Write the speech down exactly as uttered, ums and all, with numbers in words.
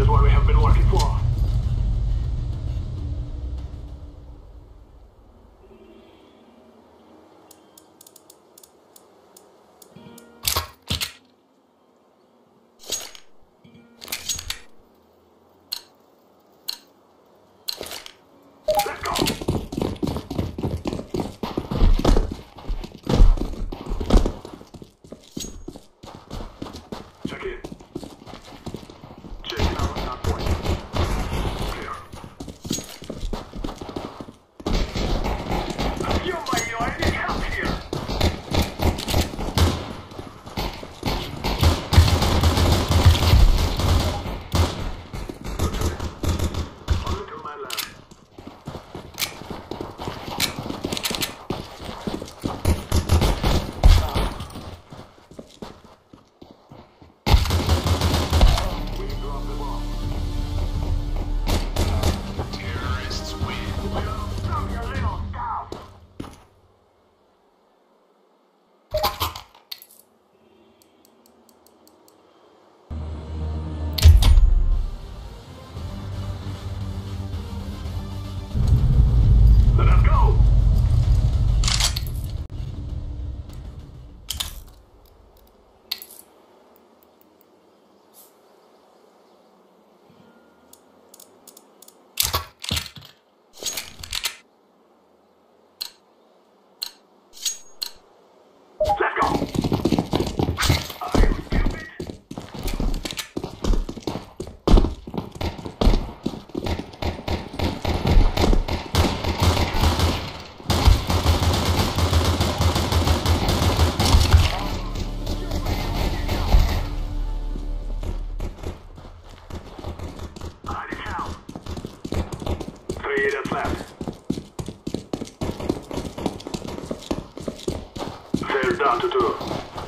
what we have been working for. Let's go! Check in. Check in our start point. Clear. You might know I need help here. Roger. On to my lab. We drop the bomb. Terrorists win. Well, stop your little stuff. Let us go. Let's go. Are you stupid? I need help. Three minutes left. They're down to two.